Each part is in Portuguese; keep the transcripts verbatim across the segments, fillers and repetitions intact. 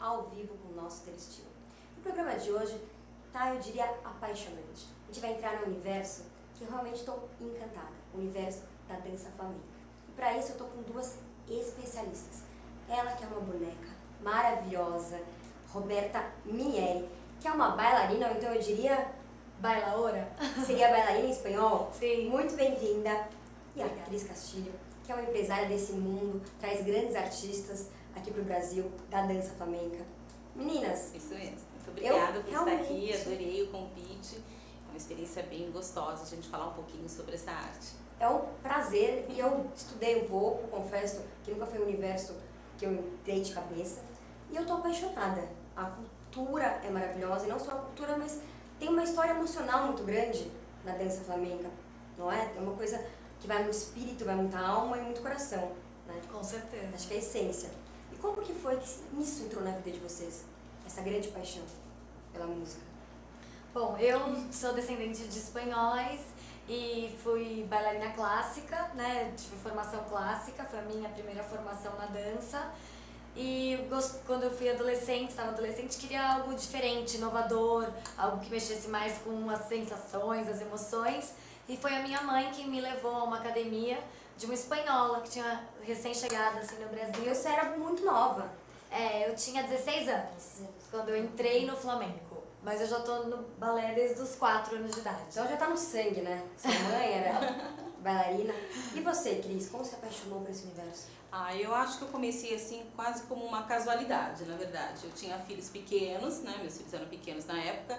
ao vivo com o nosso Telestilo. O programa de hoje tá, eu diria, apaixonante. A gente vai entrar no universo que eu realmente estou encantada, o universo da dança flamenca. E para isso eu estou com duas especialistas. Ela que é uma boneca maravilhosa, Roberta Minieri, que é uma bailarina, ou então eu diria... Bailaora? Seria bailarina em espanhol? Sim. Muito bem-vinda. E a Cris Castilho, que é uma empresária desse mundo, traz grandes artistas aqui para o Brasil, da dança flamenca. Meninas... Isso mesmo. Muito obrigada por realmente... estar aqui, adorei o convite. É uma experiência bem gostosa a gente falar um pouquinho sobre essa arte. É um prazer, e eu estudei um pouco, confesso que nunca foi um universo que eu entrei de cabeça. E eu tô apaixonada. A cultura é maravilhosa, e não só a cultura, mas tem uma história emocional muito grande na dança flamenca, não é? É uma coisa que vai muito espírito, vai muita alma e muito coração, né? Com certeza. Acho que é a essência. E como que foi que isso entrou na vida de vocês? Essa grande paixão pela música? Bom, eu sou descendente de espanhóis e fui bailarina clássica, né? Tive formação clássica, foi a minha primeira formação na dança. E quando eu fui adolescente, estava adolescente, queria algo diferente, inovador, algo que mexesse mais com as sensações, as emoções. E foi a minha mãe que me levou a uma academia de uma espanhola que tinha recém-chegado assim, no Brasil. E você era muito nova. É, eu tinha dezesseis anos quando eu entrei no flamenco. Mas eu já tô no balé desde os quatro anos de idade. Então já tá no sangue, né? Sua mãe era bailarina. E você, Cris, como se apaixonou por esse universo? Ah, eu acho que eu comecei assim quase como uma casualidade, na verdade. Eu tinha filhos pequenos, né? Meus filhos eram pequenos na época.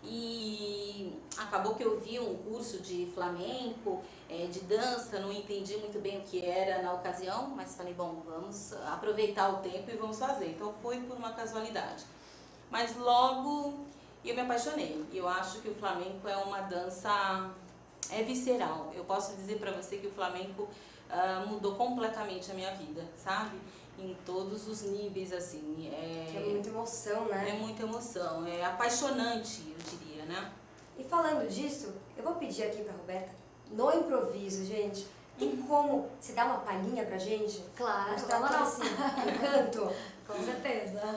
E acabou que eu vi um curso de flamenco, é, de dança, não entendi muito bem o que era na ocasião, mas falei, bom, vamos aproveitar o tempo e vamos fazer. Então foi por uma casualidade. Mas logo eu me apaixonei. Eu acho que o flamenco é uma dança, é visceral. Eu posso dizer para você que o flamenco uh, mudou completamente a minha vida, sabe? Em todos os níveis, assim. É, é muita emoção, né? É muita emoção, é apaixonante, eu diria, né? E falando disso, eu vou pedir aqui pra Roberta, no improviso, gente, tem uhum. como você dar uma palhinha pra gente? Claro, mostrar todo assim, um canto? Com certeza.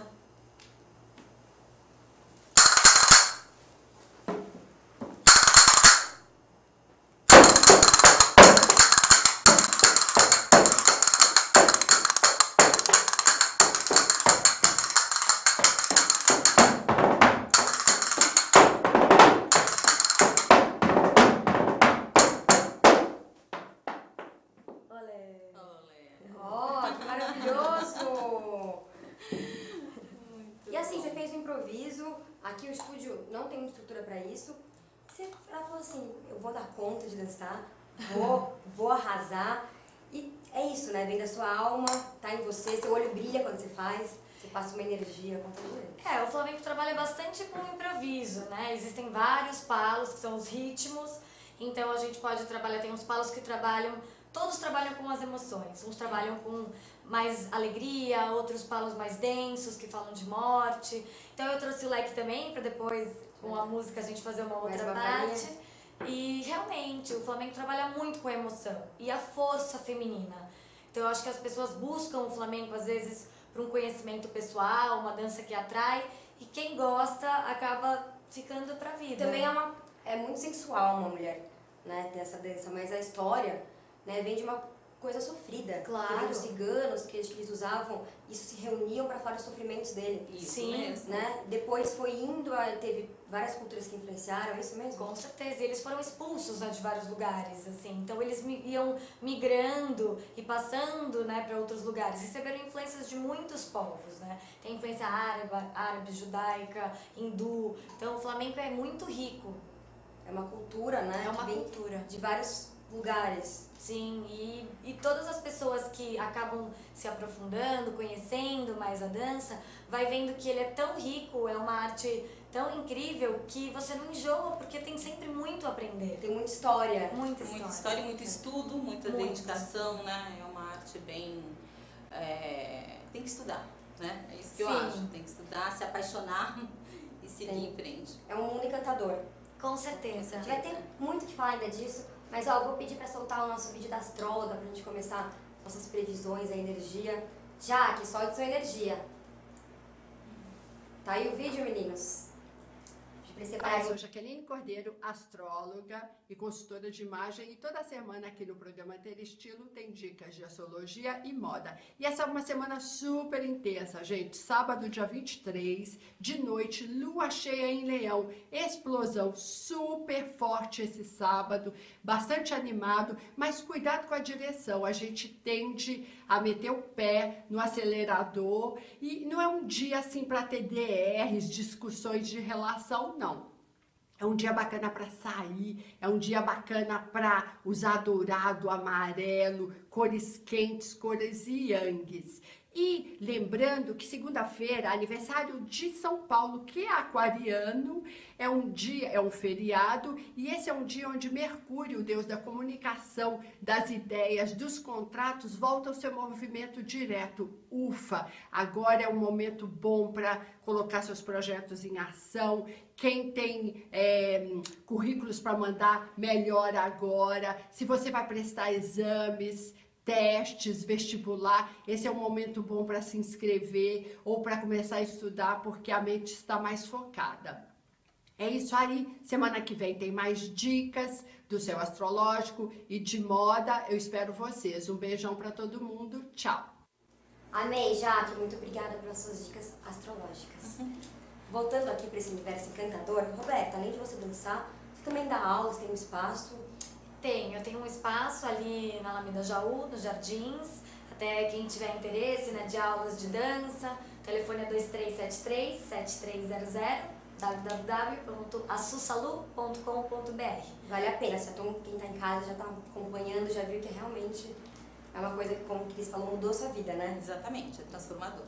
Aqui o estúdio não tem estrutura para isso. Você, ela falou assim, eu vou dar conta de dançar, vou, vou arrasar. E é isso, né? Vem da sua alma, tá em você, seu olho brilha quando você faz, você passa uma energia com tudo isso. É, o flamenco trabalha bastante com improviso, né? Existem vários palos, que são os ritmos, então a gente pode trabalhar, tem uns palos que trabalham, todos trabalham com as emoções, uns trabalham com mais alegria, outros palos mais densos, que falam de morte. Então eu trouxe o leque também, para depois, com a música, a gente fazer uma outra uma parte. Farinha. E realmente, o flamenco trabalha muito com a emoção e a força feminina. Então eu acho que as pessoas buscam o flamenco, às vezes, por um conhecimento pessoal, uma dança que atrai, e quem gosta acaba ficando pra vida. Também é, uma, é muito sensual uma mulher, né, ter essa dança, mas a história, né, vem de uma coisa sofrida. Claro. Os ciganos que eles usavam, isso se reuniam para falar os sofrimentos dele. Isso Sim. mesmo. Né? Depois foi indo, teve várias culturas que influenciaram, é isso mesmo? Com certeza, e eles foram expulsos, né, de vários lugares, assim. Então eles iam migrando e passando, né, para outros lugares. Receberam influências de muitos povos, né? Tem influência árabe, árabe, judaica, hindu. Então o flamenco é muito rico. É uma cultura, né? É uma que vem cultura. De vários lugares. Sim, e, e todas as pessoas que acabam se aprofundando, conhecendo mais a dança, vai vendo que ele é tão rico, é uma arte tão incrível que você não enjoa, porque tem sempre muito a aprender. Tem muita história. Muita história. Muita história, muito estudo, muita muito. dedicação, né? É uma arte bem... É, tem que estudar, né? É isso que Sim. eu acho. Tem que estudar, se apaixonar e seguir Sim. em frente. É um mundo encantador. Com certeza. Vai ter muito o que falar ainda disso, mas ó, eu vou pedir para soltar o nosso vídeo da astróloga pra gente começar nossas previsões, a energia. Já que só de sua energia. Tá aí o vídeo, meninos. Eu sou Jaqueline Cordeiro, astróloga e consultora de imagem, e toda semana aqui no programa Ter Estilo tem dicas de astrologia e moda. E essa é uma semana super intensa, gente. Sábado, dia vinte e três, de noite, lua cheia em Leão. Explosão super forte esse sábado, bastante animado, mas cuidado com a direção. A gente tende a meter o pé no acelerador e não é um dia assim para ter D Rs, discussões de relação, não. É um dia bacana para sair, é um dia bacana para usar dourado, amarelo, cores quentes, cores yangues. E lembrando que segunda-feira, aniversário de São Paulo, que é aquariano, é um dia, é um feriado, e esse é um dia onde Mercúrio, o deus da comunicação, das ideias, dos contratos, volta ao seu movimento direto. Ufa! Agora é um momento bom para colocar seus projetos em ação. Quem tem é, currículos para mandar, melhor agora. Se você vai prestar exames, testes, vestibular, esse é um momento bom para se inscrever ou para começar a estudar, porque a mente está mais focada. É isso aí, semana que vem tem mais dicas do céu astrológico e de moda. Eu espero vocês. Um beijão para todo mundo. Tchau. Amei, Jaque. Muito obrigada pelas suas dicas astrológicas. Uhum. Voltando aqui para esse universo encantador, Roberta, além de você dançar, você também dá aulas, tem um espaço. Tenho, eu tenho um espaço ali na Alameda Jaú, nos Jardins, até quem tiver interesse, né, de aulas de dança. O telefone é dois três sete três, sete três zero zero, w w w ponto assussalu ponto com ponto b r. Vale a pena, se quem está em casa já está acompanhando, já viu que realmente é uma coisa que, como o Cris falou, mudou sua vida, né? Exatamente, é transformadora.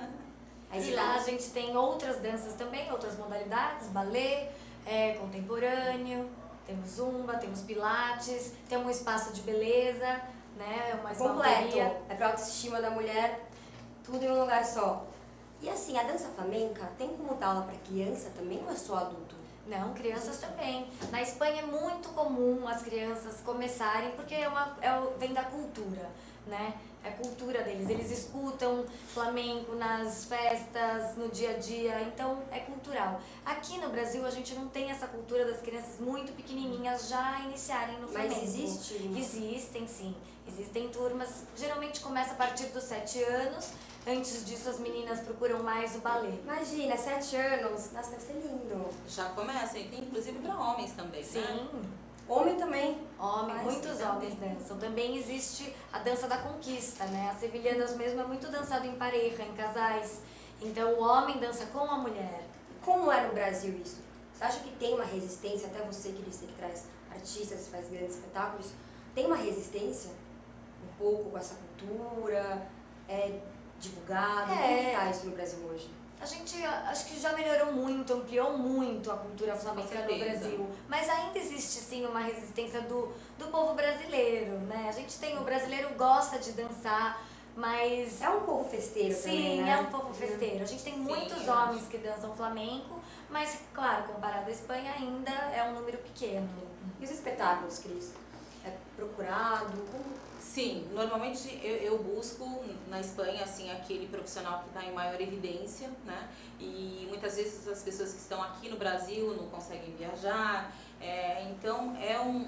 E lá a gente tem outras danças também, outras modalidades, balé, é, contemporâneo, temos zumba, temos pilates, temos um espaço de beleza, né, uma completo, é para a autoestima da mulher, tudo em um lugar só. E assim, a dança flamenca tem como dar aula para criança também ou é só adulto? Não, crianças também. Na Espanha é muito comum as crianças começarem, porque é uma, é, vem da cultura, né? É a cultura deles. Eles escutam flamenco nas festas, no dia a dia, então é cultural. Aqui no Brasil a gente não tem essa cultura das crianças muito pequenininhas já iniciarem no flamenco. Mas existe? Existem, sim. Existem turmas, geralmente começa a partir dos sete anos. Antes disso, as meninas procuram mais o balé. Imagina, sete anos, nossa, deve ser lindo. Já começa, e tem inclusive para homens também, sim. Né? Homem também. Homem, muitos homens dançam. Também existe a dança da conquista, né? As sevilhanas mesmo é muito dançado em pareja, em casais. Então o homem dança com a mulher. Como é no Brasil isso? Você acha que tem uma resistência, até você que disse que traz artistas, faz grandes espetáculos, tem uma resistência um pouco com essa cultura? É divulgado? É. Como está isso no Brasil hoje? A gente acho que já melhorou muito, ampliou muito a cultura flamenca no Brasil, mas ainda existe sim uma resistência do, do povo brasileiro, né? A gente tem, o brasileiro gosta de dançar, mas... É um povo festeiro sim, também, né? é um povo festeiro. A gente tem sim, muitos homens acho. que dançam flamenco, mas, claro, comparado à Espanha, ainda é um número pequeno. E os espetáculos, Cris? É procurado? Como... Sim, normalmente eu, eu busco na Espanha assim aquele profissional que está em maior evidência, né? E muitas vezes as pessoas que estão aqui no Brasil não conseguem viajar, é, então é um,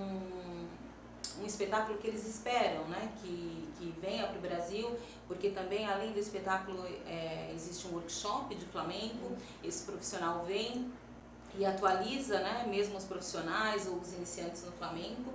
um, um espetáculo que eles esperam, né? Que, que venha para o Brasil, porque também além do espetáculo é, existe um workshop de flamenco, esse profissional vem e atualiza, né? Mesmo os profissionais ou os iniciantes no flamenco.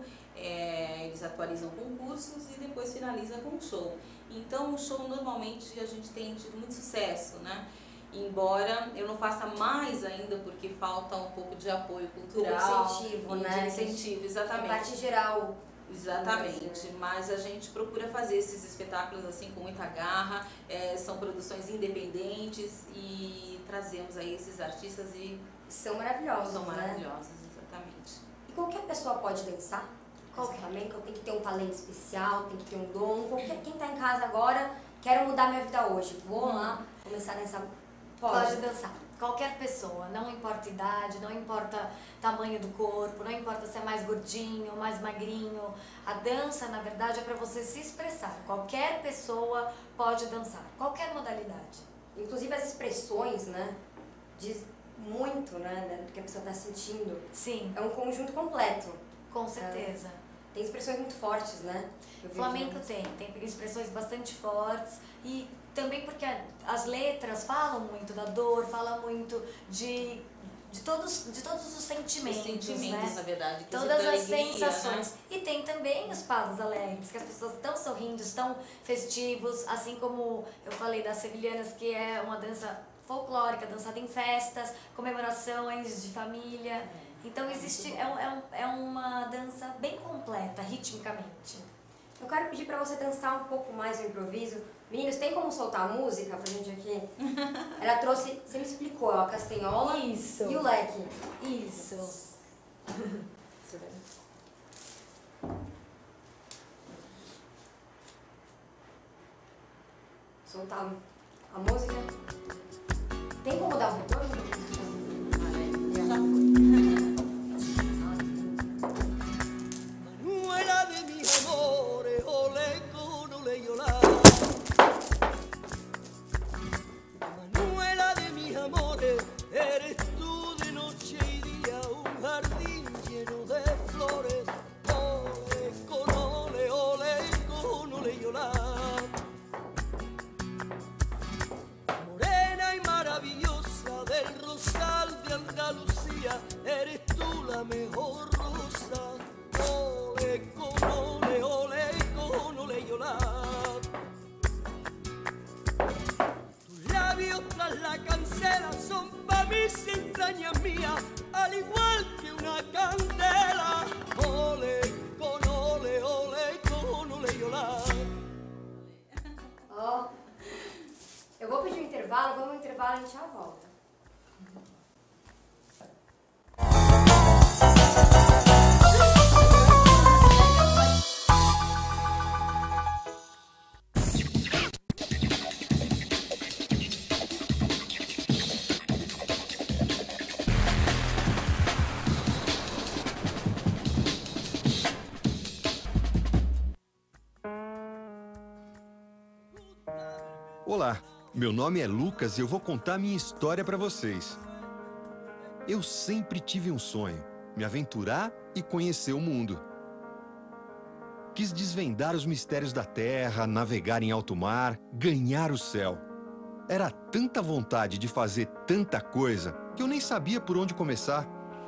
É, eles atualizam com cursos e depois finaliza com um show. Então o show normalmente a gente tem tido muito sucesso, né? Embora eu não faça mais ainda porque falta um pouco de apoio cultural, incentivo, e né? De incentivo, exatamente. A parte geral. Exatamente, mas a gente procura fazer esses espetáculos assim com muita garra, é, são produções independentes e trazemos aí esses artistas e são maravilhosos, são né? maravilhosos, exatamente. E qualquer pessoa pode dançar? Qualquer flamenco, tem que ter um talento especial, tem que ter um dom. Qualquer, quem está em casa agora, quero mudar minha vida hoje, vou hum. lá começar nessa... Pode. Pode dançar. Qualquer pessoa, não importa idade, não importa tamanho do corpo, não importa se é mais gordinho, mais magrinho. A dança, na verdade, é para você se expressar. Qualquer pessoa pode dançar, qualquer modalidade. Inclusive as expressões, né? diz muito, né, do que a pessoa está sentindo. Sim. É um conjunto completo. Com certeza. É. Tem expressões muito fortes, né? Flamenco tem, tem expressões bastante fortes e também porque as letras falam muito da dor, falam muito de, de, todos, de todos os sentimentos, os sentimentos, né? na verdade. Todas as alegria, sensações. Né? E tem também os palos alegres, que as pessoas estão sorrindo, estão festivos, assim como eu falei das sevilhanas, que é uma dança folclórica, dançada em festas, comemorações de família. Então existe, é, um, é, um, é uma dança bem completa, ritmicamente. Eu quero pedir pra você dançar um pouco mais no improviso. Meninos, tem como soltar a música pra gente aqui? Ela trouxe, você me explicou, ó, a castanhola Isso. e o leque. Isso. Soltar a música. Tem como dar um retorno? Já foi. Manuela de mis amores, ole con ole llorar. Manuela de mis amores, eres tú de noche y día, un jardín lleno de flores. Ole con ole, ole con ole llorar. Morena y maravillosa del rosal de Andalucía, eres tú la mejor rosa. Ole con ole, ole con ole llorar. Tus labios tras la cancela son pa' mis entrañas mías, al igual que una candela. Ole con ole, ole con ole llorar. Ó, eu vou pedir um intervalo, vamos ao intervalo e a gente já volta. Olá, meu nome é Lucas e eu vou contar minha história para vocês. Eu sempre tive um sonho, me aventurar e conhecer o mundo. Quis desvendar os mistérios da terra, navegar em alto mar, ganhar o céu. Era tanta vontade de fazer tanta coisa que eu nem sabia por onde começar.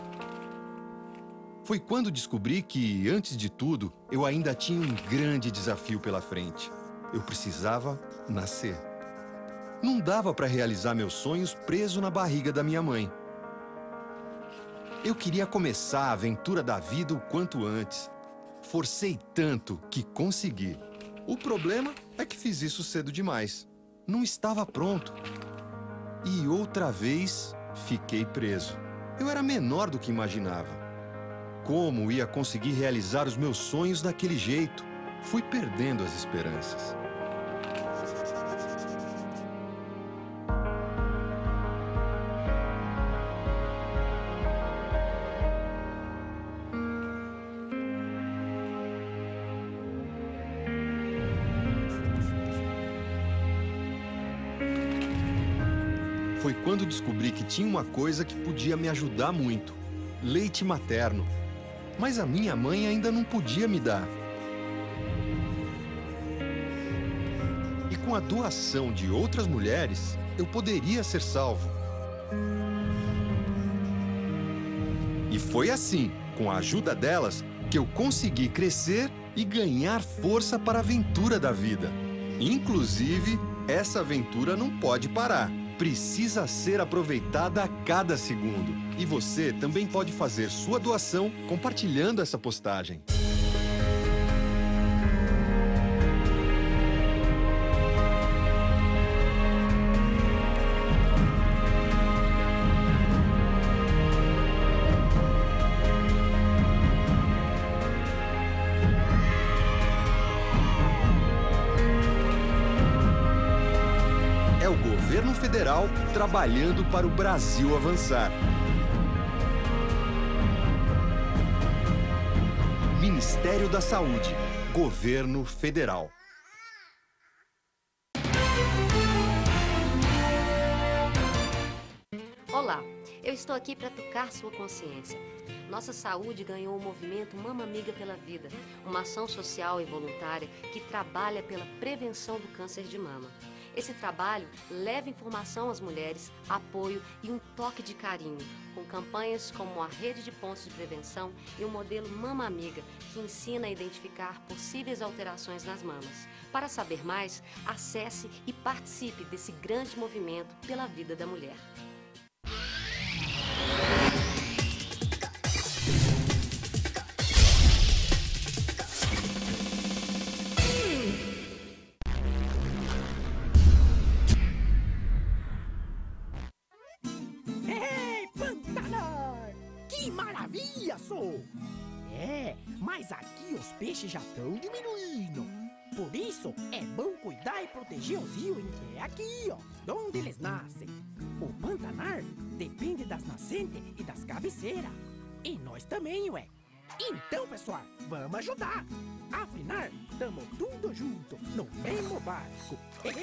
Foi quando descobri que, antes de tudo, eu ainda tinha um grande desafio pela frente. Eu precisava nascer. Não dava para realizar meus sonhos preso na barriga da minha mãe. Eu queria começar a aventura da vida o quanto antes. Forcei tanto que consegui. O problema é que fiz isso cedo demais. Não estava pronto. E outra vez, fiquei preso. Eu era menor do que imaginava. Como ia conseguir realizar os meus sonhos daquele jeito? Fui perdendo as esperanças. Foi quando descobri que tinha uma coisa que podia me ajudar muito: leite materno. Mas a minha mãe ainda não podia me dar. E com a doação de outras mulheres, eu poderia ser salvo. E foi assim, com a ajuda delas, que eu consegui crescer e ganhar força para a aventura da vida. Inclusive, essa aventura não pode parar. Precisa ser aproveitada a cada segundo. E você também pode fazer sua doação compartilhando essa postagem. É o governo federal trabalhando para o Brasil avançar. Ministério da Saúde, Governo Federal. Olá, eu estou aqui para tocar sua consciência. Nossa saúde ganhou o movimento Mama Amiga pela Vida, uma ação social e voluntária que trabalha pela prevenção do câncer de mama. Esse trabalho leva informação às mulheres, apoio e um toque de carinho, com campanhas como a Rede de Pontos de Prevenção e o modelo Mama Amiga, que ensina a identificar possíveis alterações nas mamas. Para saber mais, acesse e participe desse grande movimento pela vida da mulher. É, mas aqui os peixes já estão diminuindo. Por isso, é bom cuidar e proteger os rios em pé aqui, ó, onde eles nascem. O Pantanar depende das nascentes e das cabeceiras. E nós também, ué. Então, pessoal, vamos ajudar. Afinal, tamo tudo junto, no mesmo barco.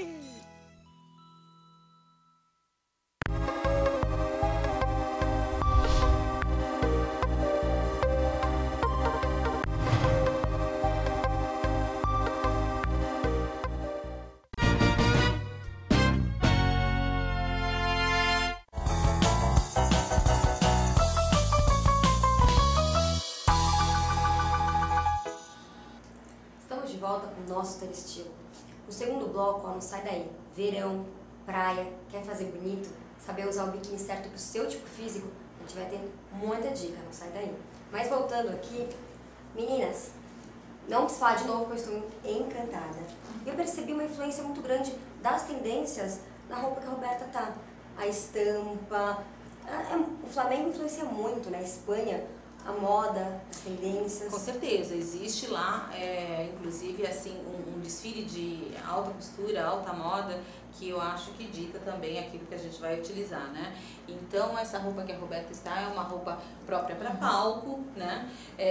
Volta com o nosso Telestilo. No segundo bloco, ó, não sai daí. Verão, praia, quer fazer bonito, saber usar o biquíni certo pro seu tipo físico, a gente vai ter muita dica, não sai daí. Mas voltando aqui, meninas, não preciso falar de novo que eu estou encantada. Eu percebi uma influência muito grande das tendências na roupa que a Roberta tá. A estampa, a, a, o Flamengo influencia muito, né? A Espanha, a moda, as tendências. Com certeza, existe lá, é, inclusive, assim, um, um desfile de alta costura, alta moda, que eu acho que dita também aquilo que a gente vai utilizar, né? Então, essa roupa que a Roberta está é uma roupa própria para palco, né?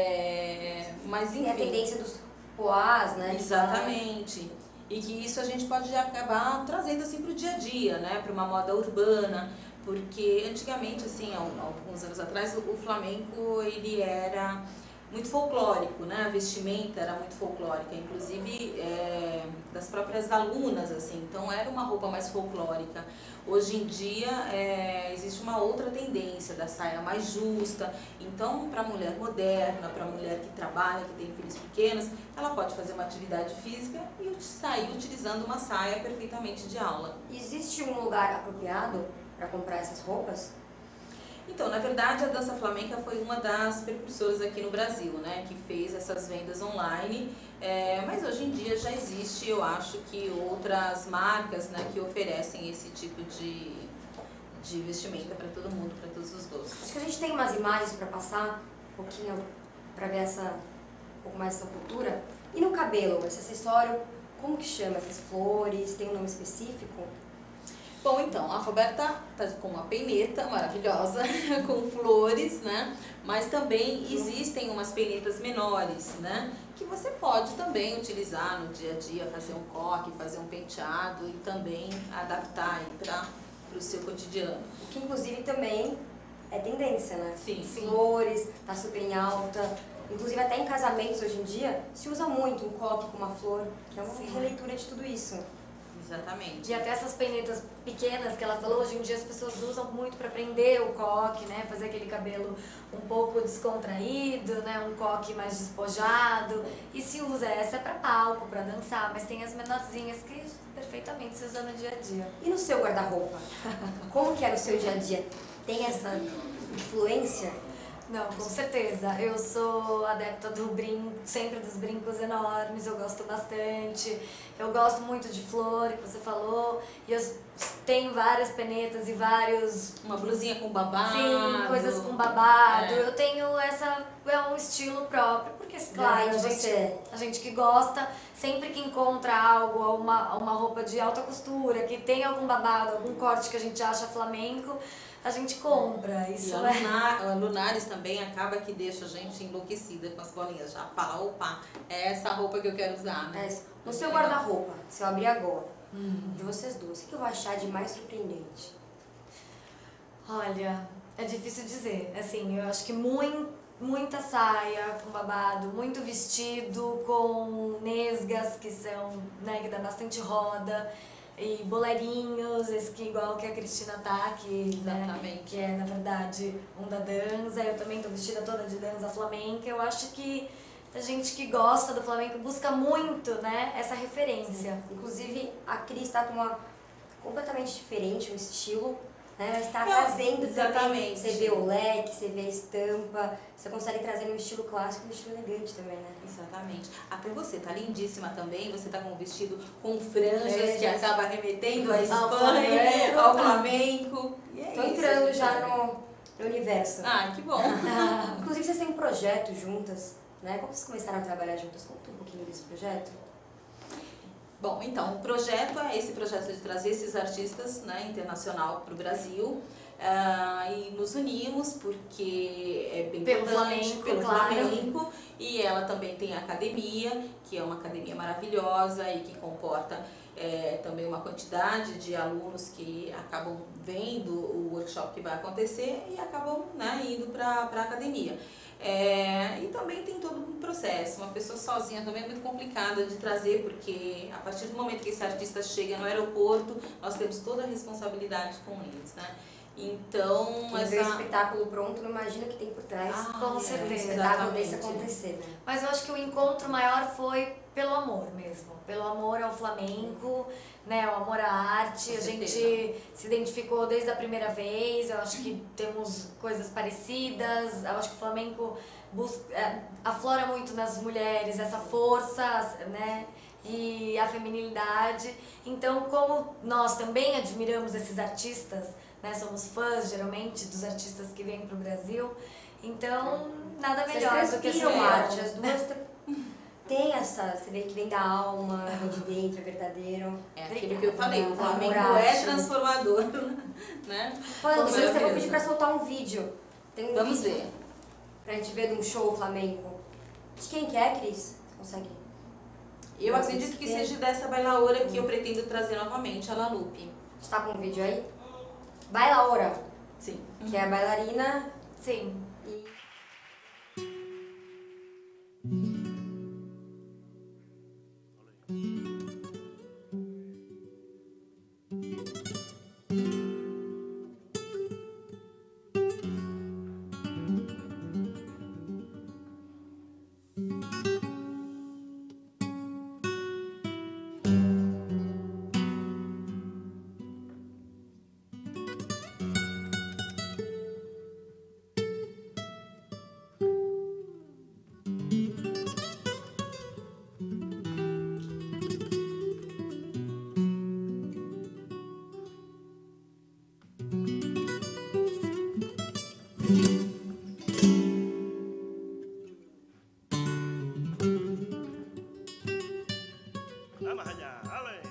É, mas, enfim... E a tendência dos poás, né? Exatamente. E que isso a gente pode acabar trazendo, assim, para o dia a dia, né? Para uma moda urbana. Porque antigamente, assim, há alguns anos atrás, o flamenco ele era muito folclórico, né? A vestimenta era muito folclórica, inclusive é, das próprias alunas, assim. Então era uma roupa mais folclórica. Hoje em dia é, existe uma outra tendência da saia mais justa. Então, para a mulher moderna, para a mulher que trabalha, que tem filhos pequenos, ela pode fazer uma atividade física e sair utilizando uma saia perfeitamente de aula. Existe um lugar apropriado para comprar essas roupas? Então, na verdade, a dança flamenca foi uma das precursoras aqui no Brasil, né, que fez essas vendas online, é, mas hoje em dia já existe, eu acho que outras marcas, né, que oferecem esse tipo de, de vestimenta para todo mundo, para todos os gostos. Acho que a gente tem umas imagens para passar um pouquinho, para ver essa, um pouco mais essa cultura. E no cabelo, esse acessório, como que chama? Essas flores, tem um nome específico? Bom, então, a Roberta tá com uma peineta maravilhosa, com flores, né? Mas também existem umas peinetas menores, né? Que você pode também utilizar no dia a dia, fazer um coque, fazer um penteado e também adaptar aí para o seu cotidiano. Que inclusive também é tendência, né? Sim, sim. Flores, tá super em alta. Inclusive até em casamentos hoje em dia se usa muito um coque com uma flor, que é uma sim. releitura de tudo isso. Exatamente. E até essas peinetas pequenas que ela falou, hoje em dia as pessoas usam muito para prender o coque, né? Fazer aquele cabelo um pouco descontraído, né? Um coque mais despojado. E se usa essa é para palco, para dançar, mas tem as menorzinhas que perfeitamente se usa no dia a dia. E no seu guarda-roupa? Como que é no seu dia a dia? Tem essa influência? Não, com certeza. Eu sou adepta do brinco, sempre dos brincos enormes, eu gosto bastante. Eu gosto muito de flor, que você falou. E eu tenho várias penetas e vários... Uma blusinha com babado. Sim, coisas com babado. É. Eu tenho essa... É um estilo próprio, porque, claro, a gente, a gente que gosta, sempre que encontra algo, uma, uma roupa de alta costura, que tem algum babado, algum corte que a gente acha flamenco, a gente compra. Isso e a, lunar, a Lunares também acaba que deixa a gente enlouquecida com as bolinhas. Já fala, opa, é essa roupa que eu quero usar, né? É, no seu guarda-roupa, se eu abrir agora, uhum. de vocês duas, o que eu vou achar de mais surpreendente? Olha, é difícil dizer. Assim, eu acho que muito, muita saia com babado, muito vestido com nesgas que são, né, que dá bastante roda, e boleirinhos, esse que igual que a Cristina tá aqui, Exatamente. né, que é na verdade um da dança. Eu também tô vestida toda de dança flamenca. Eu acho que a gente que gosta do flamenco busca muito, né, essa referência. Sim. Inclusive a Cris tá com uma completamente diferente, um estilo, né? Mas está Não, trazendo exatamente. também, você vê o leque, você vê a estampa, você consegue trazer um estilo clássico e um estilo elegante também, né? Exatamente. Até você tá lindíssima também, você tá com um vestido com franjas Franjas. que acaba remetendo à Ao Espanha, flamenco. ao flamenco. E é Tô isso, entrando gente. já no, no universo. Ah, que bom. Inclusive vocês têm um projeto juntas, né? Como vocês começaram a trabalhar juntas? Conta um pouquinho desse projeto. Bom, então, o projeto é esse projeto de trazer esses artistas, né, internacional para o Brasil. Uh, e nos unimos porque é bem Pelo importante, flamenco, pelo claro. flamenco, e ela também tem a academia, que é uma academia maravilhosa e que comporta é, também uma quantidade de alunos que acabam vendo o workshop que vai acontecer e acabam, né, indo para a academia. É, e também tem todo um processo, uma pessoa sozinha também é muito complicada de trazer, porque a partir do momento que esse artista chega no aeroporto, nós temos toda a responsabilidade com eles, né? Então, Quem essa... vê o espetáculo pronto não imagina o que tem por trás. Ah, Com um certeza. espetáculo desse exatamente. acontecer, né? Mas eu acho que o encontro maior foi pelo amor mesmo, pelo amor ao flamenco, né, o amor à arte. Com A gente certeza. se identificou desde a primeira vez. Eu acho que temos coisas parecidas. Eu acho que o flamenco busca, é, aflora muito nas mulheres essa força, né, e a feminilidade. Então, como nós também admiramos esses artistas, né, somos fãs geralmente dos artistas que vêm para o Brasil, então nada melhor Vocês do que essa transpiram união. arte, as duas t- tem essa, você vê que vem da alma, vem de dentro, é verdadeiro. É aquilo que eu falei, o Amor Flamengo à é arte. transformador, né? Falando Com nisso, eu vou certeza. pedir pra soltar um vídeo. Tem um Vamos vídeo ver. pra gente ver de um show flamenco. De quem que é, Cris? Você consegue? Eu Não, acredito que tem. seja dessa bailaora que eu pretendo trazer novamente, a La Lupe. Você tá com um vídeo aí? Bailaora, Sim. que é a bailarina Sim. e... Vamos allá, ale.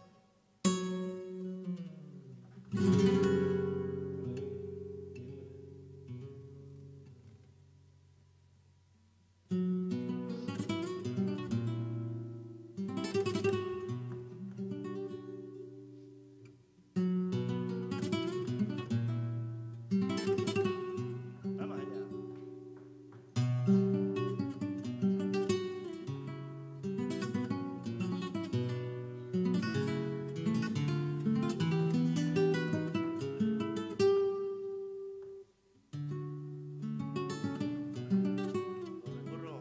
Vamos allá. Burro.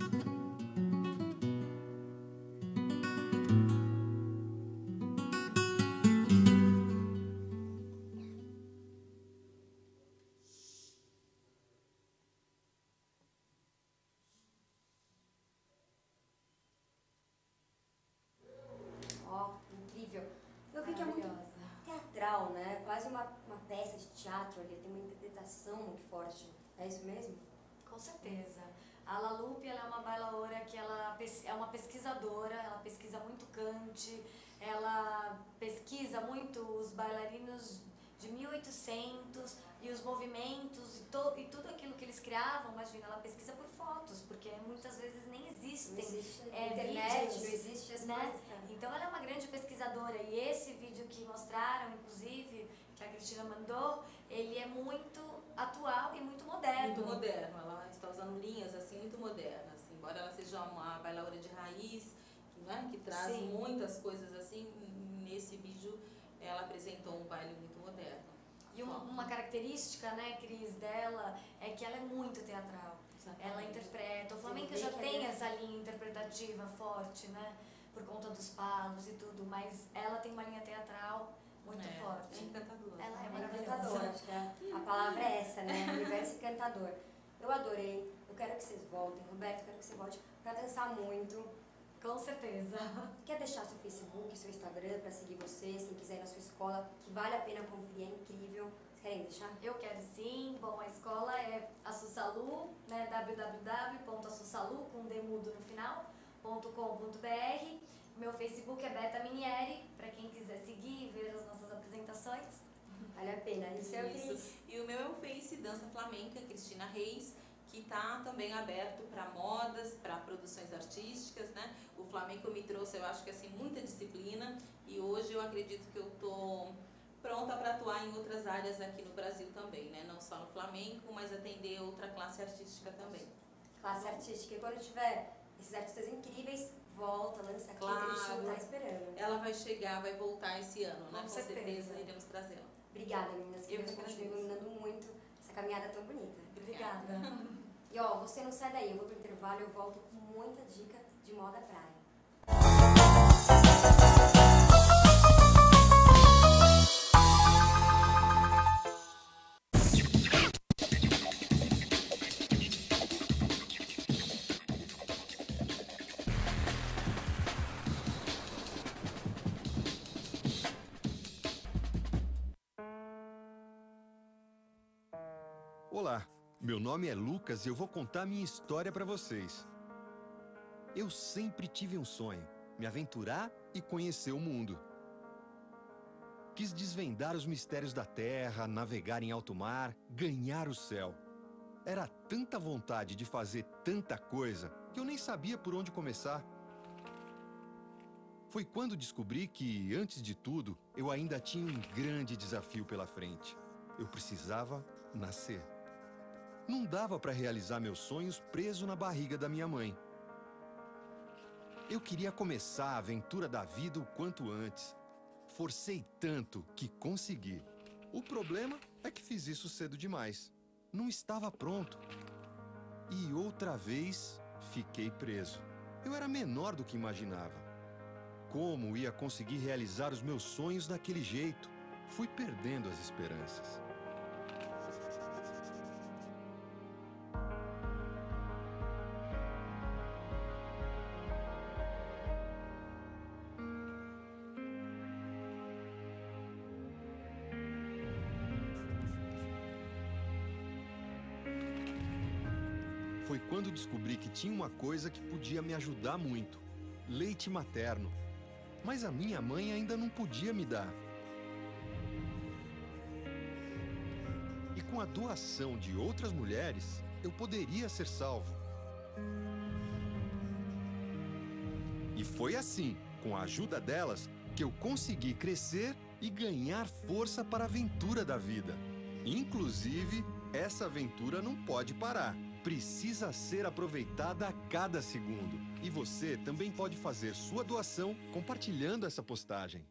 Ó, incrível. Eu vi que é muito teatral, né? Quase uma, uma peça de teatro ali, tem uma interpretação muito forte. É isso mesmo? Com certeza. A La Lupe, ela é uma bailaora que ela pes- é uma pesquisadora, ela pesquisa muito cante, ela pesquisa muito os bailarinos de mil e oitocentos e os movimentos e, to- e tudo aquilo que eles criavam. Imagina, ela pesquisa por fotos, porque muitas vezes nem existem. Não existe é, internet, vídeos, não existe as né? coisas, cara. Então ela é uma grande pesquisadora, e esse vídeo que mostraram, inclusive, que a Cristina mandou, ele é muito atual e muito moderno. Muito moderno, ela está usando linhas assim muito modernas, embora ela seja uma bailaora de raiz, né, que traz Sim. muitas coisas assim, nesse vídeo ela apresentou um baile muito moderno. E uma, uma característica, né, Cris, dela é que ela é muito teatral. Exatamente. Ela interpreta, o flamenco vê já que tem é- essa linha interpretativa forte, né, por conta dos palos e tudo, mas ela tem uma linha teatral muito É, forte. é encantadora. Ela é É maravilhosa. encantador, acho que a, a palavra é essa, né? Universo encantador. Eu adorei, eu quero que vocês voltem. Roberto, eu quero que você volte pra dançar muito. Com certeza. Quer deixar seu Facebook, seu Instagram pra seguir vocês, quem quiser ir na sua escola, que vale a pena conferir, é incrível. Vocês querem deixar? Eu quero sim. Bom, a escola é a Sussalu, né, w w w ponto a sussalu, com D mudo no final, ponto com ponto b r. Meu Facebook é Beta Minieri, para quem quiser seguir e ver as nossas apresentações. Vale a pena. Isso é o Isso. Cris. E o meu é o Face Dança Flamenca, Cristina Reis, que está também aberto para modas, para produções artísticas, né? O flamenco me trouxe, eu acho que assim, muita disciplina, e hoje eu acredito que eu estou pronta para atuar em outras áreas aqui no Brasil também, né? Não só no flamenco, mas atender outra classe artística também. Classe artística. E quando tiver esses artistas incríveis, volta, lança aqui, Claro. que a gente não tá esperando. Ela vai chegar, vai voltar esse ano, né? Com Com certeza. certeza iremos trazê-la. Obrigada, meninas. Que Eu Deus que continue agradeço. iluminando muito essa caminhada tão bonita. Obrigada. E ó, você não sai daí, eu vou pro intervalo e eu volto com muita dica de moda praia. Olá, meu nome é Lucas e eu vou contar minha história para vocês. Eu sempre tive um sonho, me aventurar e conhecer o mundo. Quis desvendar os mistérios da terra, navegar em alto mar, ganhar o céu. Era tanta vontade de fazer tanta coisa que eu nem sabia por onde começar. Foi quando descobri que, antes de tudo, eu ainda tinha um grande desafio pela frente. Eu precisava nascer. Não dava para realizar meus sonhos preso na barriga da minha mãe. Eu queria começar a aventura da vida o quanto antes. Forcei tanto que consegui. O problema é que fiz isso cedo demais. Não estava pronto. E outra vez fiquei preso. Eu era menor do que imaginava. Como ia conseguir realizar os meus sonhos daquele jeito? Fui perdendo as esperanças. Foi quando descobri que tinha uma coisa que podia me ajudar muito: leite materno. Mas a minha mãe ainda não podia me dar. E com a doação de outras mulheres, eu poderia ser salvo. E foi assim, com a ajuda delas, que eu consegui crescer e ganhar força para a aventura da vida. Inclusive, essa aventura não pode parar. Precisa ser aproveitada a cada segundo. E você também pode fazer sua doação compartilhando essa postagem.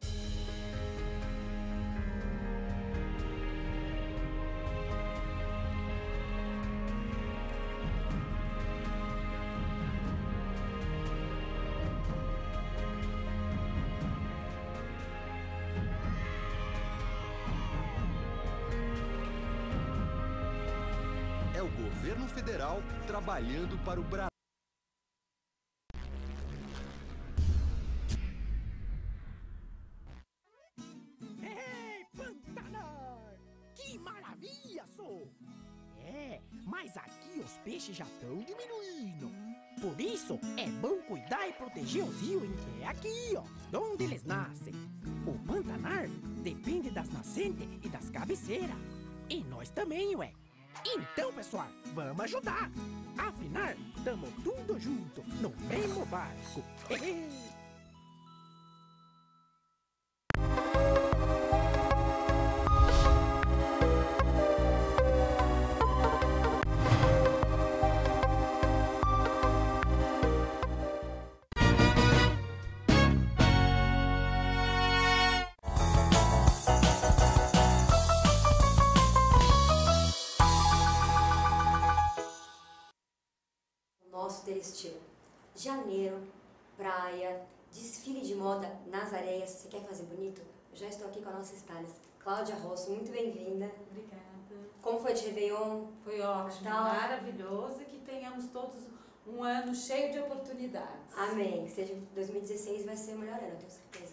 É o governo federal trabalhando para o Brasil. Ei, Pantanal! Que maravilha, sou! É, mas aqui os peixes já estão diminuindo. Por isso, é bom cuidar e proteger os rios em pé aqui, ó, onde eles nascem. O Pantanal depende das nascentes e das cabeceiras. E nós também, ué. Então, pessoal, vamos ajudar. Afinal, tamo tudo junto, no mesmo barco. Nosso ter estilo. Janeiro, praia, desfile de moda nas areias. Você quer fazer bonito? Eu já estou aqui com a nossa stylist, Cláudia Rosso. Muito bem-vinda. Obrigada. Como foi de Réveillon? Foi ótimo, Natal? maravilhoso, e que tenhamos todos um ano cheio de oportunidades. Amém. Que seja dois mil e dezesseis vai ser o melhor ano, eu tenho certeza.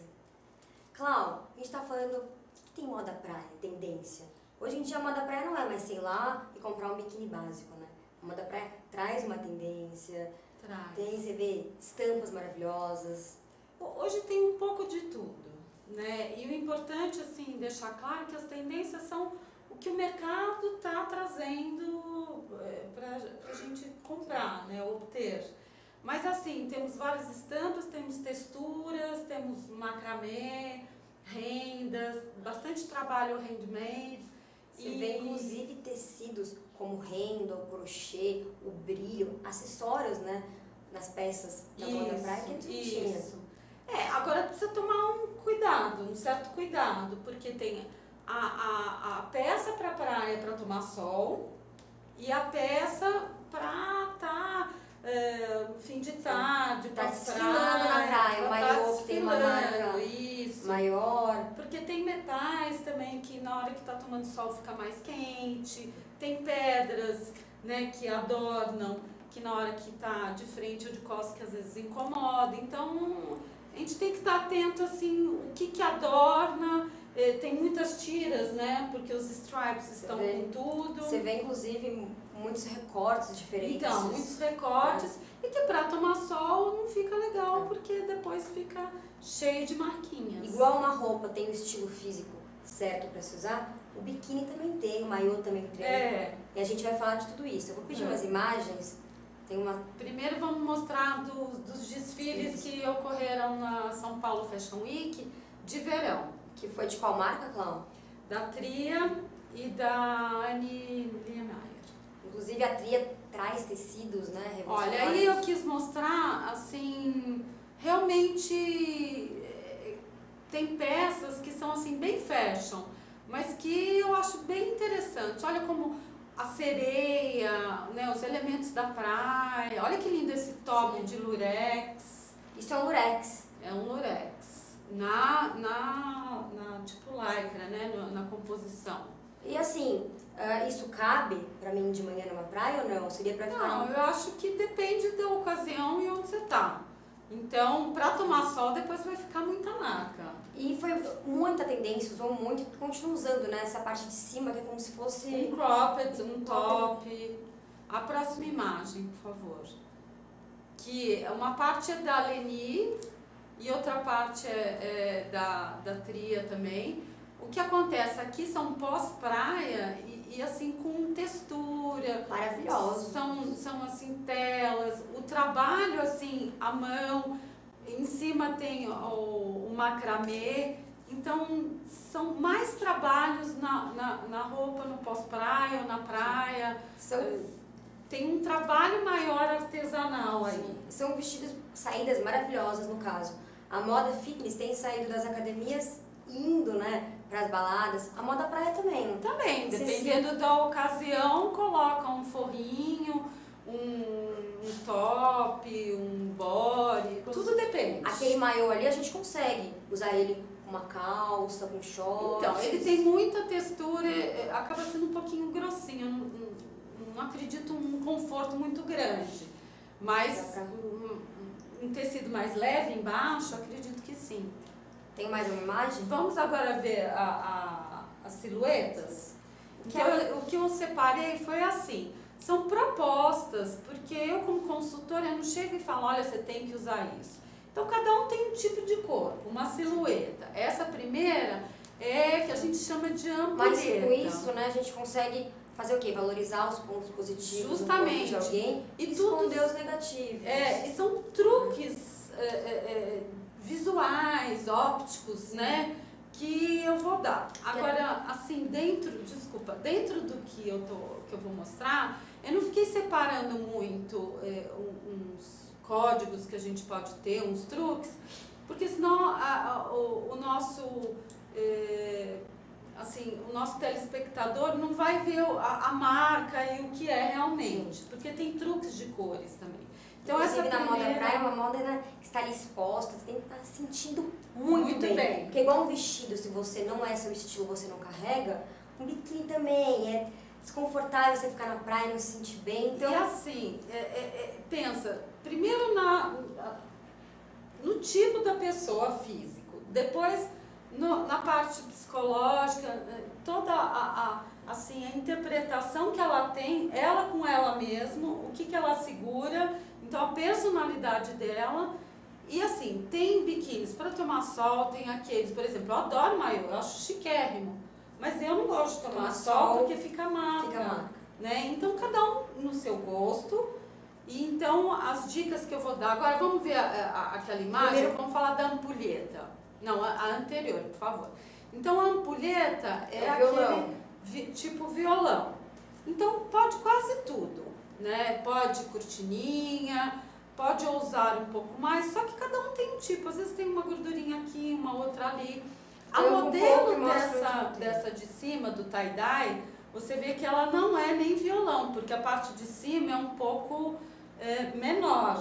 Clau, a gente tá falando, o que, que tem moda praia, tendência? Hoje em dia a moda praia não é mais, sei lá, e comprar um biquíni básico, né? A moda praia traz uma tendência, Traz. tem, você vê, estampas maravilhosas. Hoje tem um pouco de tudo, né? E o importante, assim, deixar claro que as tendências são o que o mercado está trazendo é, para a gente comprar, né? Obter. Mas, assim, temos várias estampas, temos texturas, temos macramê, rendas, bastante trabalho handmade. Você e... vê, inclusive, tecidos como renda, o crochê, o brilho, acessórios, né? Nas peças da moda praia que antes não tinha. Isso. É, agora precisa tomar um cuidado, um certo cuidado, porque tem a, a, a peça para praia para tomar sol e a peça para estar, tá, é, fim de tarde, Tá pra desfilando praia, na praia, o pra maiô tá que tem uma desfilando, marca isso. maior. Porque tem metais também que na hora que está tomando sol fica mais quente, tem pedras, né, que adornam, que na hora que está de frente ou de costas que às vezes incomoda. Então a gente tem que estar atento assim, o que que adorna, eh, tem muitas tiras, né, porque os stripes estão vê, com tudo. Você vê inclusive muitos recortes diferentes. Então, muitos recortes, é. E que para tomar sol não fica legal, é. Porque depois fica cheio de marquinhas. Igual uma roupa tem o estilo físico certo para se usar, o biquíni também tem, o maiô também tem. É. E a gente vai falar de tudo isso. Eu vou pedir é. umas imagens. Tem uma... Primeiro vamos mostrar do, dos desfiles que ocorreram na São Paulo Fashion Week de verão. Que foi de qual marca, Cláudia? Da Tria e da Annie Liemeyer. Inclusive a Tria traz tecidos, né? Olha, aí eu quis mostrar, assim, realmente tem peças que são assim bem fashion, mas que eu acho bem interessante. Olha como a sereia, né, os elementos da praia. Olha que lindo esse top Sim. de lurex. Isso é um lurex? É um lurex. Na, na, na tipo lycra, né, na, na composição. E assim, uh, isso cabe pra mim de manhã numa praia ou não? Seria pra ficar... Não, eu acho que depende da ocasião e onde você tá. Então, pra tomar sol, depois vai ficar muita marca. E foi muita tendência, usou muito, continua usando, né? Essa parte de cima que é como se fosse... Um cropped, um top. A próxima imagem, por favor. Que uma parte é da Leni e outra parte é, é da, da Tria também. O que acontece aqui são pós-praia e, e assim com textura. Maravilhoso. São, são assim telas. O trabalho assim à mão. Em cima tem o, o macramê, então são mais trabalhos na, na, na roupa no pós-praia ou na praia. São... Tem um trabalho maior artesanal aí. Sim. São vestidos, saídas maravilhosas no caso. A moda fitness tem saído das academias indo, né, para as baladas. A moda praia também. Não? Também, dependendo se... da ocasião, coloca um forrinho, um... um top, um body, tudo depende. Aquele maiô ali a gente consegue usar ele com uma calça, com shorts. Então, ele tem muita textura, acaba sendo um pouquinho grossinho, eu não, não, não acredito um conforto muito grande. Mas um, um tecido mais leve embaixo, acredito que sim. Tem mais uma imagem? Vamos agora ver a, a, as silhuetas. O que, eu, o que eu separei foi assim. São propostas, porque eu como consultora eu não chego e falo, olha, você tem que usar isso. Então cada um tem um tipo de corpo, uma silhueta. Essa primeira é que a gente chama de ampulheta. Mas com isso, né, a gente consegue fazer o quê? Valorizar os pontos positivos Justamente. do corpo de alguém e esconder os negativos. É, e são truques é, é, visuais, ópticos, né? Que eu vou dar. Agora, assim, dentro, desculpa, dentro do que eu, tô, que eu vou mostrar, eu não fiquei separando muito é, uns códigos que a gente pode ter, uns truques, porque senão a, a, o, o nosso é, assim, o nosso telespectador não vai ver a, a marca e o que é realmente, porque tem truques de cores também. Então, essa na primeira... moda praia é uma moda né, que está ali exposta, você tem que estar sentindo muito, muito bem. bem. Porque igual um vestido, se você não é seu estilo, você não carrega, um biquíni também é desconfortável você ficar na praia e não se sentir bem. Então... E assim, é, é, é, pensa, primeiro na, no tipo da pessoa físico, depois no, na parte psicológica, toda a, a, assim, a interpretação que ela tem, ela com ela mesma, o que, que ela segura, então a personalidade dela. E assim, tem biquínis para tomar sol, tem aqueles, por exemplo, eu adoro maiô, eu acho chiquérrimo. Mas eu não gosto de tomar, tomar sol, sol porque fica marca, fica marca, né? Então, cada um no seu gosto. E então, as dicas que eu vou dar... Agora, vamos ver a, a, aquela imagem? Primeiro, vamos falar da ampulheta. Não, a, a anterior, por favor. Então, a ampulheta é, é aquele violão. Vi, tipo violão. Então, pode quase tudo, né? Pode cortininha, pode ousar um pouco mais, só que cada um tem um tipo. Às vezes tem uma gordurinha aqui, uma outra ali. A eu modelo um dessa, dessa de cima, do tie-dye, você vê que ela não é nem violão, porque a parte de cima é um pouco é, menor.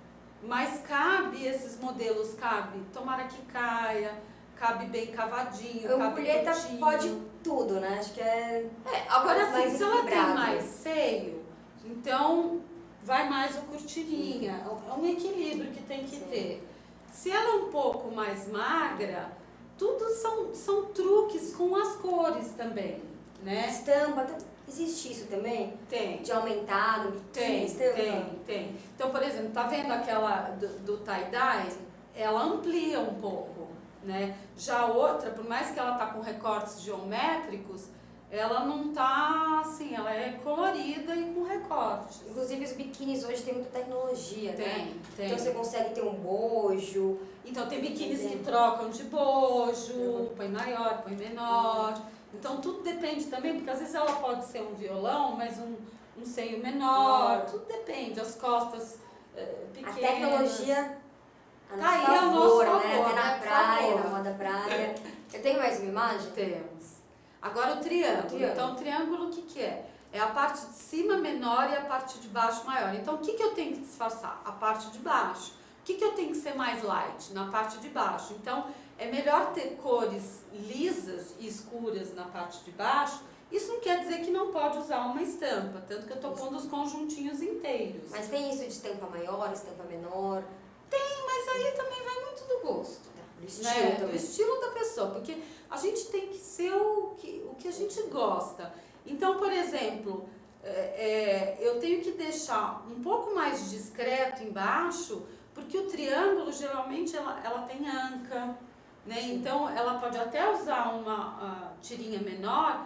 Mas cabe, esses modelos cabe, tomara que caia, cabe bem cavadinho, a cabe ampulheta pode tudo, né? Acho que é... é agora assim, se ela tem mais seio, então vai mais o cortininha. Sim. É um equilíbrio que tem que Sim. ter. Se ela é um pouco mais magra... Tudo são, são truques com as cores também, né? Estampa, existe isso também? Tem. De aumentar no tem, estampa? Tem, tem. Então, por exemplo, tá vendo aquela do, do tie-dye? Ela amplia um pouco, né? Já a outra, por mais que ela tá com recortes geométricos, ela não tá assim, ela é colorida e com recortes. Inclusive os biquínis hoje tem muita tecnologia, tem, né? Tem. Então você consegue ter um bojo. Então tem biquínis que trocam de bojo, uhum. põe maior, põe menor. Então tudo depende também, porque às vezes ela pode ser um violão, mas um, um seio menor, uhum. tudo depende, as costas uh, pequenas. A tecnologia a tá aí favor, a nosso favor, né? Até na né? praia, na moda praia. Eu tenho mais uma imagem? Temos. Agora o triângulo. o triângulo. Então o triângulo o que que é? É a parte de cima menor e a parte de baixo maior. Então o que que eu tenho que disfarçar? A parte de baixo. O que que eu tenho que ser mais light? Na parte de baixo. Então é melhor ter cores lisas e escuras na parte de baixo. Isso não quer dizer que não pode usar uma estampa, tanto que eu tô pondo os conjuntinhos inteiros. Mas tem isso de estampa maior, estampa menor? Tem, mas aí também vai muito do gosto. Do estilo, né? Do estilo da pessoa, porque a gente tem que ser o que, o que a gente gosta. Então, por exemplo, é, é, eu tenho que deixar um pouco mais discreto embaixo, porque o triângulo geralmente ela, ela tem anca, né? Então ela pode até usar uma tirinha menor,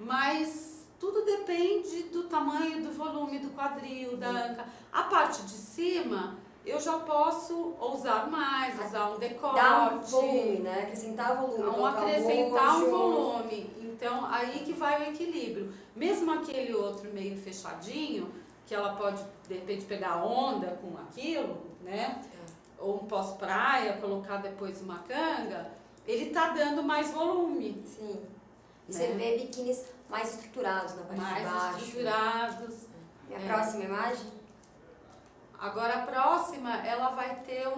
mas tudo depende do tamanho, do volume do quadril, da anca. A parte de cima eu já posso usar mais, usar um decote. Dar um volume, né? Acrescentar volume. Não acrescentar um volume. Então, aí que vai o equilíbrio. Mesmo aquele outro meio fechadinho, que ela pode, de repente, pegar onda com aquilo, né? É. Ou um pós-praia, colocar depois uma canga, ele tá dando mais volume. Sim. E né? Você vê biquínis mais estruturados na parte mais de baixo. Mais estruturados. E a é. próxima imagem? Agora a próxima, ela vai ter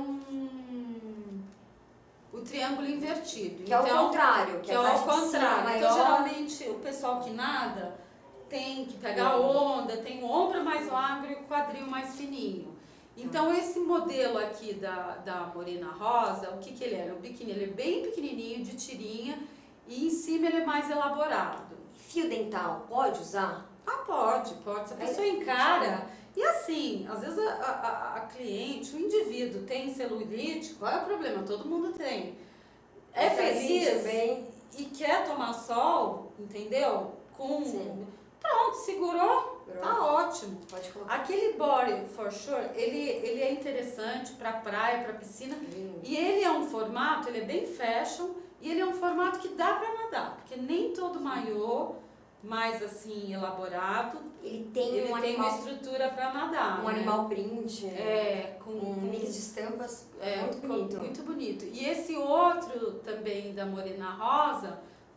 um... o triângulo invertido. Que então, é o contrário. Que, que é o contrário. Então, geralmente, o pessoal que nada tem que pegar onda, tem o ombro mais largo e o quadril mais fininho. Então, esse modelo aqui da, da Morena Rosa, o que que ele é? O biquíni ele é bem pequenininho, de tirinha, e em cima ele é mais elaborado. Fio dental, pode usar? Ah, pode, pode. Se a pessoa encara... E assim, às vezes a, a, a cliente, o indivíduo tem celulite, qual é o problema? Todo mundo tem. É feliz bem. E quer tomar sol, entendeu? Com Sim. Pronto, segurou, Pronto. Tá ótimo. Pode colocar. Aquele body for sure, ele, ele é interessante para praia, para piscina. Hum. E ele é um formato, ele é bem fashion, e ele é um formato que dá para nadar, porque nem todo maiô mais assim elaborado, ele tem, ele um tem animal, uma estrutura para nadar, um né? animal print, é, com um mix de estampas, é, muito bonito. Muito bonito. E esse outro também da Morena Rosa,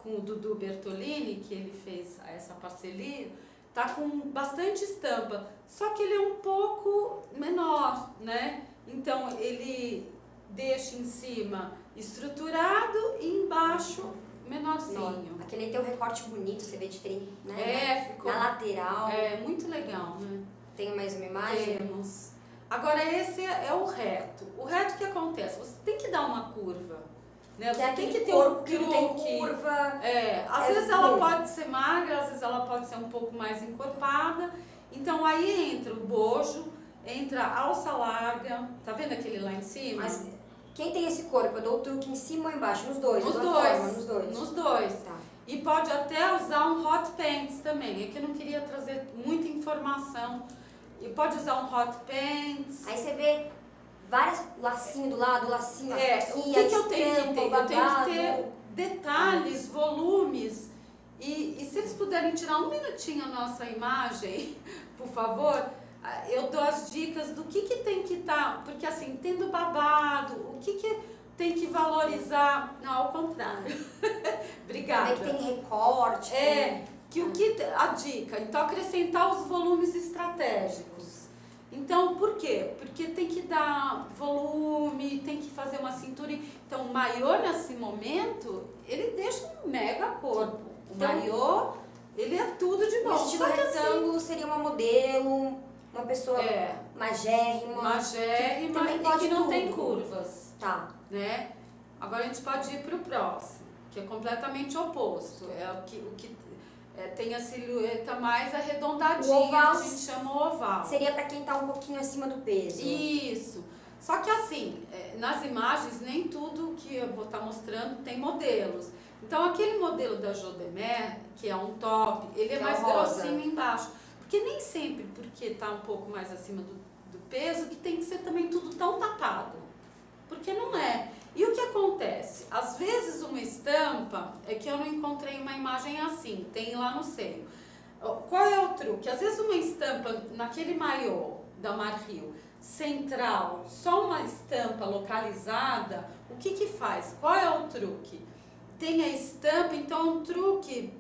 com o Dudu Bertolini, que ele fez essa parceria, tá com bastante estampa, só que ele é um pouco menor, né? Então ele deixa em cima estruturado e embaixo menorzinho. Aquele tem um recorte bonito, você vê diferente, né? É, ficou. Na lateral. É, muito legal, né? Tem mais uma imagem? Temos. Agora esse é o reto. O reto, o que acontece? Você tem que dar uma curva, né? Você Tem tem aquele que ter corpo um que não tem truque. curva. É, às É vezes ela bom. pode ser magra, às vezes ela pode ser um pouco mais encorpada. Então aí entra o bojo, entra a alça larga. Tá vendo aquele lá em cima? Mas quem tem esse corpo, eu dou o truque em cima ou embaixo? Nos dois? Nos de dois. uma forma, nos dois. Nos dois. Tá. E pode até usar um hot pants também. É que eu não queria trazer muita informação. E pode usar um hot pants. Aí você vê vários lacinhos do lado, lacinho É, aqui, o que, a que eu tenho que estampa, ter? o Eu tenho que babado. ter detalhes, volumes. E, e se eles puderem tirar um minutinho a nossa imagem, por favor, eu dou as dicas do que, que tem que estar. Porque assim, tendo babado, o que, que tem que valorizar. Não, ao contrário. Obrigada. Também que tem recorte. É, que o que a dica, então acrescentar os volumes estratégicos. Então, por quê? Porque tem que dar volume, tem que fazer uma cintura. Então, o maiô nesse momento, ele deixa um mega corpo. O Então, maiô, ele é tudo de bom. O estilo Só que assim, retângulo seria uma modelo, uma pessoa É. magérrima. magérrima também e pode que não tudo. tem curvas, Tá. né? Agora a gente pode ir para o próximo, que é completamente oposto. É o que, o que é, tem a silhueta mais arredondadinha, O oval que a gente chama o oval. Seria pra quem tá um pouquinho acima do peso. Isso. Só que assim, é, nas imagens, nem tudo que eu vou estar mostrando tem modelos. Então, aquele modelo da Jodemer, que é um top, ele é Que é mais o rosa. grossinho embaixo. Porque nem sempre, porque está um pouco mais acima do, do peso, que tem que ser também tudo tão tapado. Porque não é. E o que acontece? Às vezes uma estampa, é que eu não encontrei uma imagem assim, tem lá no seio. Qual é o truque? Às vezes uma estampa naquele maiô da Marfil central, só uma estampa localizada, o que que faz? Qual é o truque? Tem a estampa, então é um truque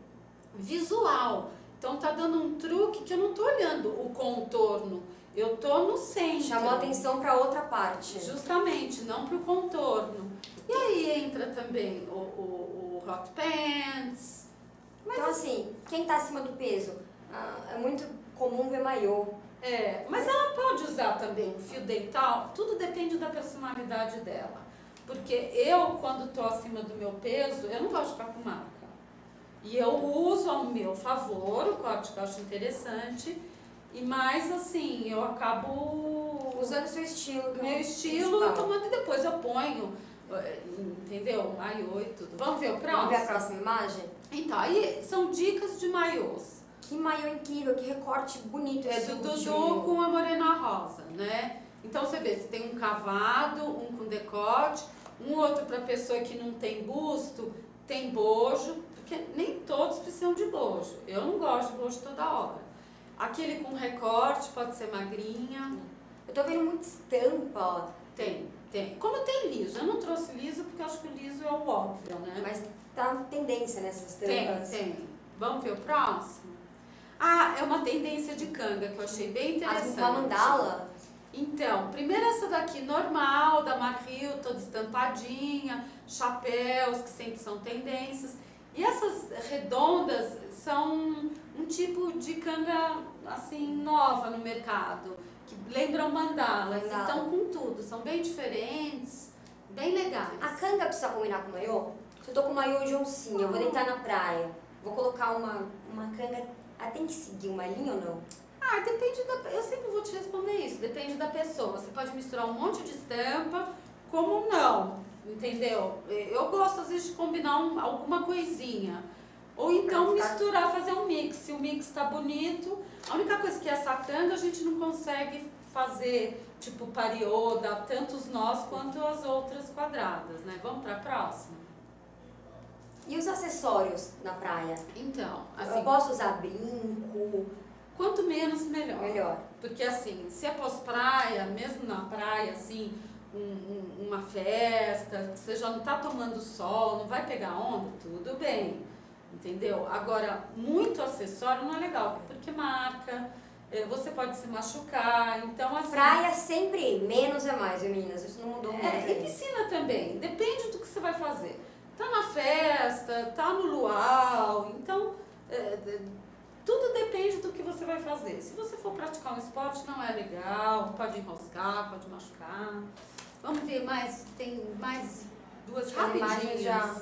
visual. Então tá dando um truque que eu não tô olhando o contorno, eu tô no centro. Chamou a atenção pra outra parte. Justamente, não pro contorno. E aí entra também o, o, o hot pants. Mas Então assim, quem tá acima do peso, ah, é muito comum ver maiô. É, mas ela pode usar também fio dental, tudo depende da personalidade dela. Porque eu, quando tô acima do meu peso, eu não gosto de ficar com marca. E eu uso ao meu favor o corte que eu acho interessante. E mais assim, eu acabo Usando o seu estilo. que é o meu estilo, principal. tomando e depois eu ponho, entendeu? Maiô e tudo. Vamos ver o próximo? Vamos ver a próxima imagem? Então, aí são dicas de maiôs. Que maiô incrível, que recorte bonito. É esse do último. Dudu com a morena rosa, né? Então você vê, você tem um cavado, um com decote, um outro para pessoa que não tem busto, tem bojo, porque nem todos precisam de bojo. Eu não gosto de bojo toda hora. Aquele com recorte pode ser magrinha. Eu tô vendo muita estampa, ó. Tem, tem. Como tem liso, eu não trouxe liso porque eu acho que o liso é o óbvio, né? Mas tá tendência nessas Tem, estampas. tem. Vamos ver o próximo? Ah, é uma tendência de canga que eu achei bem interessante. Uma mandala. Então, primeiro essa daqui normal, da Marfil, toda estampadinha, chapéus, que sempre são tendências. E essas redondas são um tipo de canga, assim, nova no mercado, que lembram mandalas. Mandala. Então, com tudo, são bem diferentes, bem legais. A canga precisa combinar com o maiô? Se eu tô com maiô de oncinha, eu vou deitar na praia, vou colocar uma, uma canga, ela tem que seguir uma linha ou não? Ah, depende da... Eu sempre vou te responder isso, depende da pessoa. Você pode misturar um monte de estampa, como não, entendeu? Eu gosto, às vezes, de combinar um, alguma coisinha. Ou então Pra ficar- misturar, fazer um mix. Se o mix tá bonito, a única coisa que essa canga a gente não consegue fazer, tipo pariô, dar tantos nós quanto as outras quadradas, né? Vamos pra próxima? E os acessórios na praia? Então, eu assim, posso usar brinco? quanto menos, melhor. Melhor. Porque assim, se é pós-praia, mesmo na praia, assim, um, um, uma festa, que você já não tá tomando sol, não vai pegar onda, tudo bem. entendeu? Agora, muito acessório não é legal, porque marca, você pode se machucar, então assim... Praia sempre menos é mais, viu, meninas? Isso não mudou muito. É, e piscina também, depende do que você vai fazer. Tá na festa, tá no luau, então é, tudo depende do que você vai fazer. Se você for praticar um esporte, não é legal, pode enroscar, pode machucar. Vamos ver mais, tem mais duas rapidinhas. Já,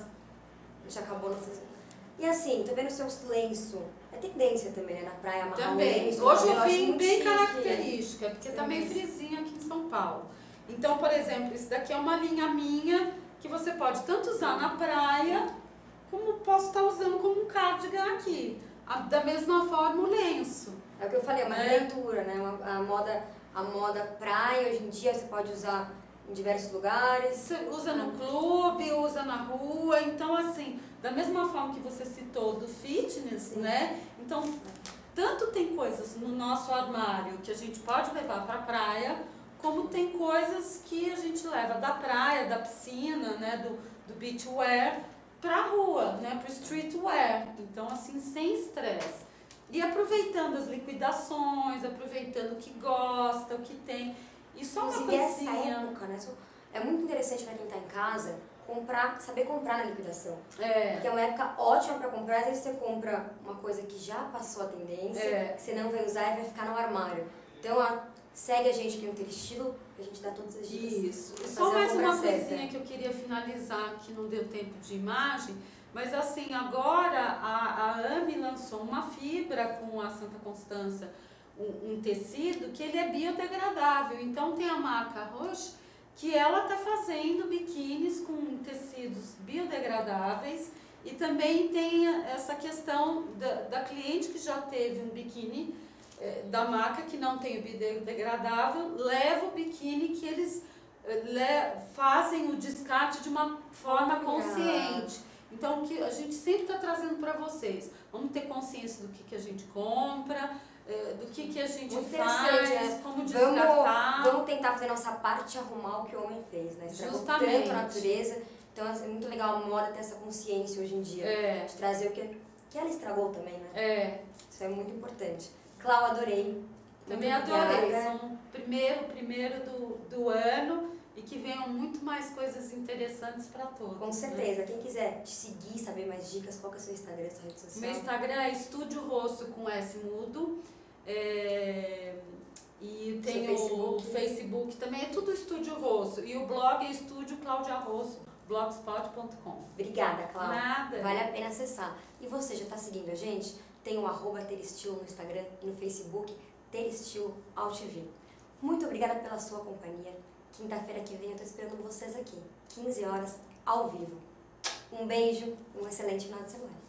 já acabou nossas... E assim, tô vendo seus lenços. É tendência também, né? Na praia, amarrar também. um lenço. Hoje eu acho vim muito bem chique. característica, porque tá meio frisinho aqui em São Paulo. Então, por exemplo, isso daqui é uma linha minha que você pode tanto usar na praia, como posso estar usando como um cardigan aqui. A, da mesma forma, o lenço. É o que eu falei, é uma É. leitura, né? Uma- a, moda, a moda praia, hoje em dia, você pode usar em diversos lugares. Você usa no clube, usa na rua, então assim, da mesma forma que você citou do fitness, né? Então, tanto tem coisas no nosso armário que a gente pode levar para a praia, como tem coisas que a gente leva da praia, da piscina, né, do, do beachwear, para a rua, né, para o streetwear. Então, assim, sem estresse. E aproveitando as liquidações, aproveitando o que gosta, o que tem. E só uma Inclusive, essa coisinha. época, né? É muito interessante para quem está em casa comprar, saber comprar na liquidação. É. Porque é uma época ótima para comprar. Às vezes você compra uma coisa que já passou a tendência, É. que você não vai usar e vai ficar no armário. Então, a, segue a gente aqui no Ter Estilo, que a gente dá todas as dicas. Isso. pra E fazer só a mais compra uma certa. coisinha que eu queria finalizar, que não deu tempo de imagem, mas assim, agora a, a AMI lançou uma fibra com a Santa Constança, um, um tecido que ele é biodegradável. Então tem a marca Roche, que ela está fazendo biquínis com tecidos biodegradáveis, e também tem essa questão da, da cliente que já teve um biquíni eh, da marca que não tem o biodegradável, leva o biquíni que eles eh, le, fazem o descarte de uma forma consciente. Então, que a gente sempre está trazendo para vocês. Vamos ter consciência do que, que a gente compra, eh, do que, que a gente Muito faz, interessante, né? como Vamos, descartar. vamos tentar fazer nossa parte e arrumar o que o homem fez, né? Estragou Justamente. tanto a natureza. Então é muito legal a moda ter essa consciência hoje em dia. É. De trazer o que, que ela estragou também, né? É. Isso é muito importante. Clau, adorei. Também Muito adorei. obrigada. São o primeiro, primeiro do, do ano, e que venham muito mais coisas interessantes para todos. Com certeza. Quem quiser te seguir, saber mais dicas, qual que é o seu Instagram, sua rede social? Meu Instagram é Estúdio Rosso com S mudo. É, e tem Seu o Facebook? Facebook também, é tudo Estúdio Rosso. E o blog é Estúdio Cláudia Rosso, blogspot ponto com. Obrigada, Clau. Nada. Vale a pena acessar. E você já está seguindo a gente? Tem o arroba Ter Estilo no Instagram e no Facebook, Ter Estilo Alt-V. Muito obrigada pela sua companhia. Quinta-feira que vem eu estou esperando vocês aqui, quinze horas, ao vivo. Um beijo e um excelente final de semana.